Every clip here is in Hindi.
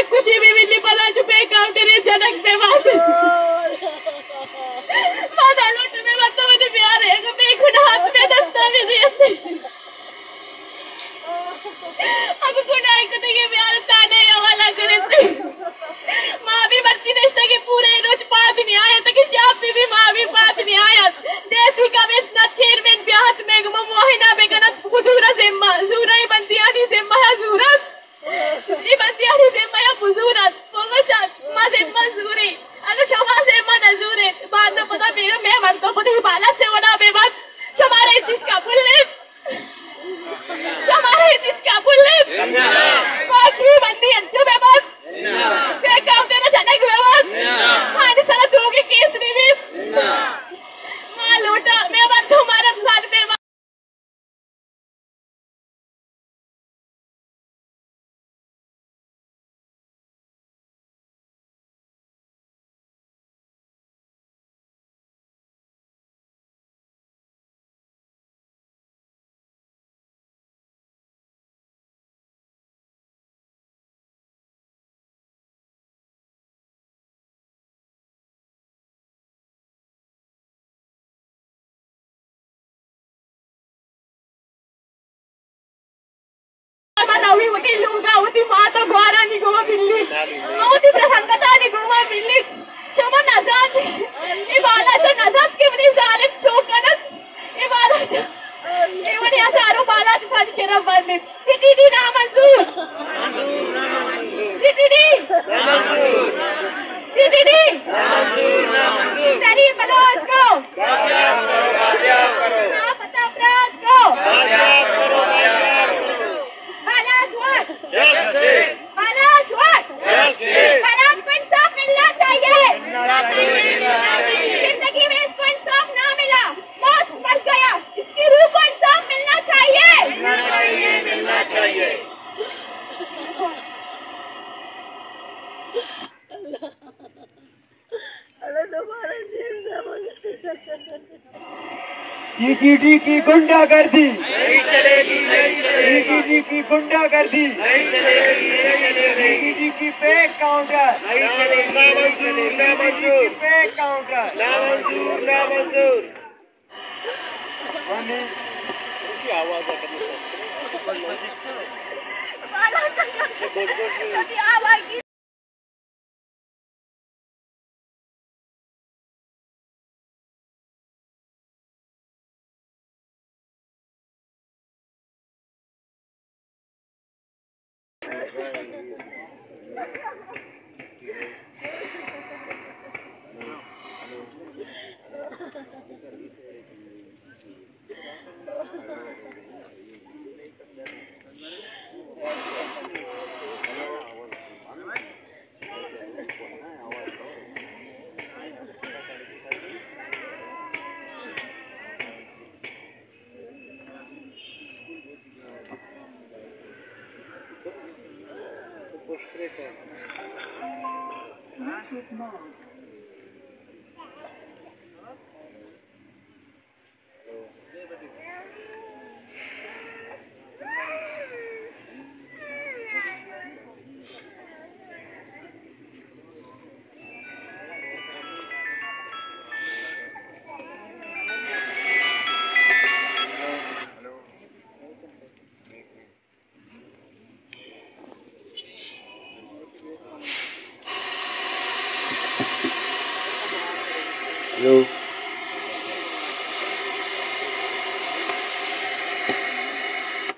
खुशी भी मिली पता चुपे काउंटर जनक पे बात माता लूट में मत मुझे प्यार है मैं खुद हाथ में दस्तावेज अब खुदाई को तो ये प्यार ताने हवाला करे माँ भी मरती रिश्ते के पूरे रोज पात नहीं आया तो कि शाप भी माँ भी पात नहीं आया देसी का वेशना चेयरमैन ब्याहत में मोहिना बेगनत हुजूरा जिम्मा जूराई बंदियानी जिम्मा जूरत ये बंदियानी जिम्मा या हुजूरत पोगशात माँ जिम्मा जूरी अगर शमा जिम्मा नजूरे बाद में पता मेरा मैं मरता पता ही बालक से वना बेबस हमारे इस चीज का पुलिस हमारे इस चीज का पुलिस बाकी बंदी अच्छे बेबस क्या काम तेरा जनक बेबस हानि सारा दोगे केस रिवीज माँ लोटा मैं बात तुम्हारे साथ में होती लूंगा होती माता घोरा नहीं गोवा बिल्ली होती प्रसन्नता नहीं गोवा बिल्ली क्षमा नजात इबादत से नजात के बनी जालिम चौकनत इबादत ये बनी हजारों बाला के साथ के रब बंदे सिटी ना मंजूर सिटी तेरी बलोच को ना पता अपराध को हालात को इंसाफ मिलना चाहिए जिंदगी में इसको इंसाफ ना मिला मौत मर गया इसकी रूह को इंसाफ मिलना चाहिए टीटीडी की गुंडागर्दी नहीं चलेगी टीटीडी की गुंडागर्दी नहीं चलेगी टीटीडी की फेक काउंटर नहीं चलेगी टीटीडी की फेक काउंटर ना मंजूर आवाज हेलो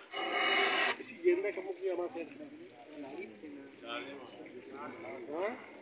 हाँ